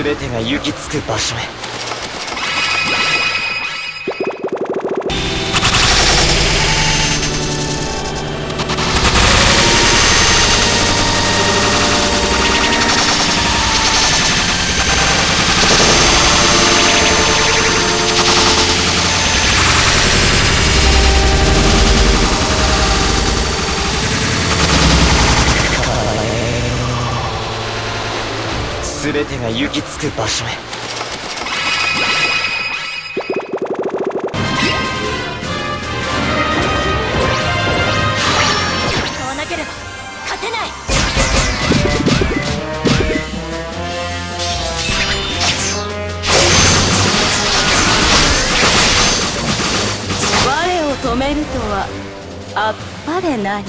全てが行き着く場所へ。全てが行き着く場所へ。 使わなければ勝てない。我を止めるとはあっぱれなり。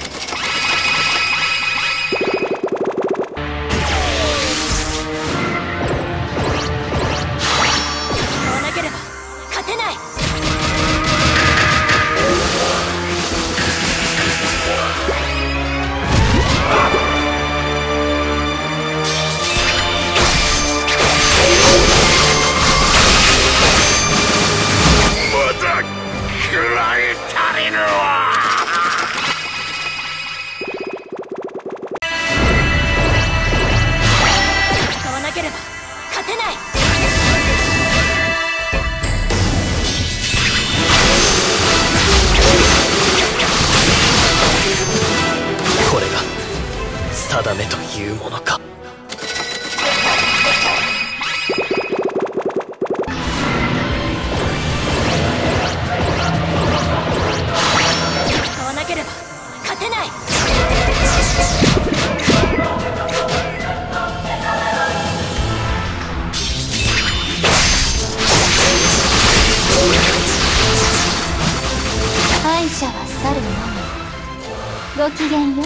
定めというものか。 使わなければ勝てない。 敗者は去るのみ。ごきげんよ。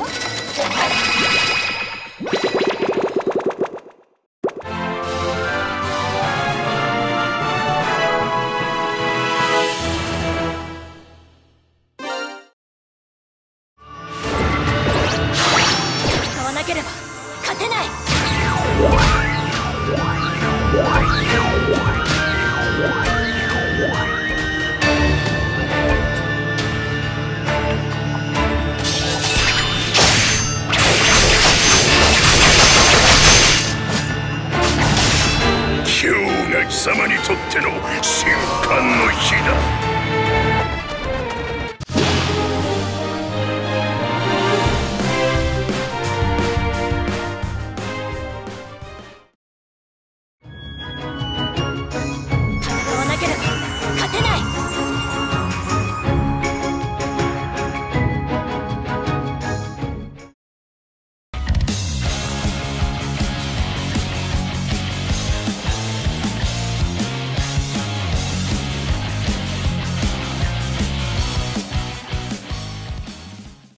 使わなければ勝てない。 今日が貴様にとっての審判の日だ。